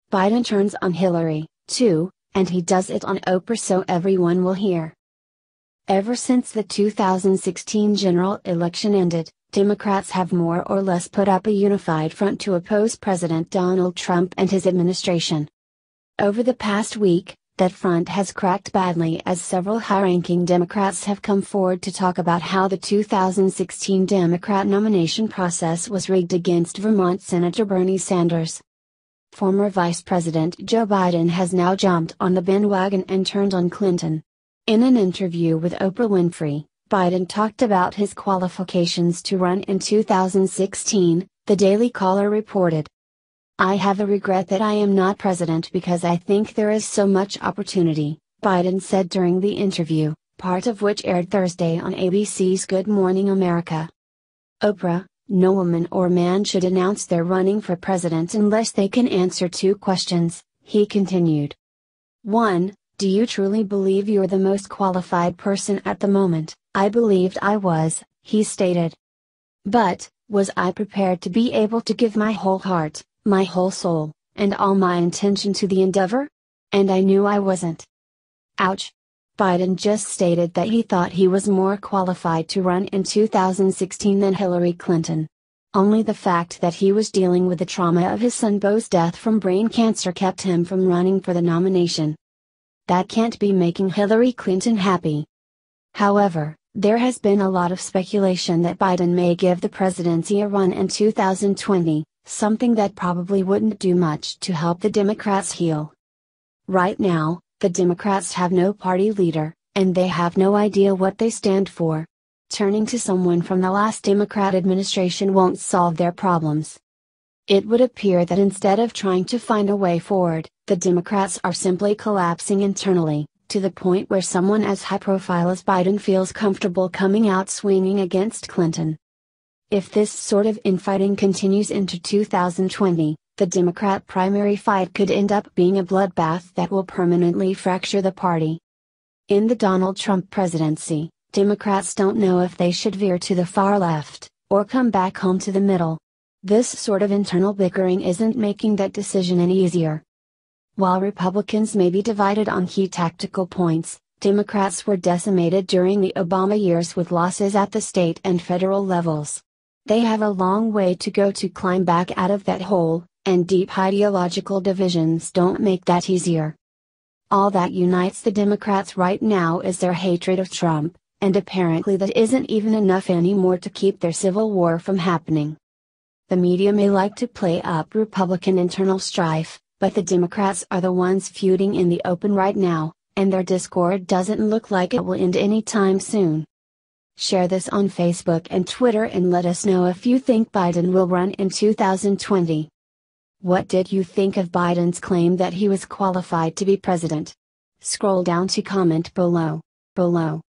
Biden turns on Hillary, too, and he does it on Oprah so everyone will hear. Ever since the 2016 general election ended, Democrats have more or less put up a unified front to oppose President Donald Trump and his administration. Over the past week, that front has cracked badly as several high-ranking Democrats have come forward to talk about how the 2016 Democrat nomination process was rigged against Vermont Senator Bernie Sanders. Former Vice President Joe Biden has now jumped on the bandwagon and turned on Clinton. In an interview with Oprah Winfrey, Biden talked about his qualifications to run in 2016, the Daily Caller reported. "I have a regret that I am not president because I think there is so much opportunity," Biden said during the interview, part of which aired Thursday on ABC's Good Morning America. Oprah: "No woman or man should announce they're running for president unless they can answer two questions," he continued. 1. Do you truly believe you're the most qualified person at the moment? I believed I was, he stated. But, was I prepared to be able to give my whole heart, my whole soul, and all my intention to the endeavor? And I knew I wasn't. Ouch. Biden just stated that he thought he was more qualified to run in 2016 than Hillary Clinton. Only the fact that he was dealing with the trauma of his son Beau's death from brain cancer kept him from running for the nomination. That can't be making Hillary Clinton happy. However, there has been a lot of speculation that Biden may give the presidency a run in 2020, something that probably wouldn't do much to help the Democrats heal. Right now, the Democrats have no party leader, and they have no idea what they stand for. Turning to someone from the last Democrat administration won't solve their problems. It would appear that instead of trying to find a way forward, the Democrats are simply collapsing internally, to the point where someone as high profile as Biden feels comfortable coming out swinging against Clinton. If this sort of infighting continues into 2020, the Democrat primary fight could end up being a bloodbath that will permanently fracture the party. In the Donald Trump presidency, Democrats don't know if they should veer to the far left, or come back home to the middle. This sort of internal bickering isn't making that decision any easier. While Republicans may be divided on key tactical points, Democrats were decimated during the Obama years with losses at the state and federal levels. They have a long way to go to climb back out of that hole, and deep ideological divisions don't make that easier. All that unites the Democrats right now is their hatred of Trump, and apparently that isn't even enough anymore to keep their civil war from happening. The media may like to play up Republican internal strife, but the Democrats are the ones feuding in the open right now, and their discord doesn't look like it will end anytime soon. Share this on Facebook and Twitter and let us know if you think Biden will run in 2020. What did you think of Biden's claim that he was qualified to be president? Scroll down to comment below.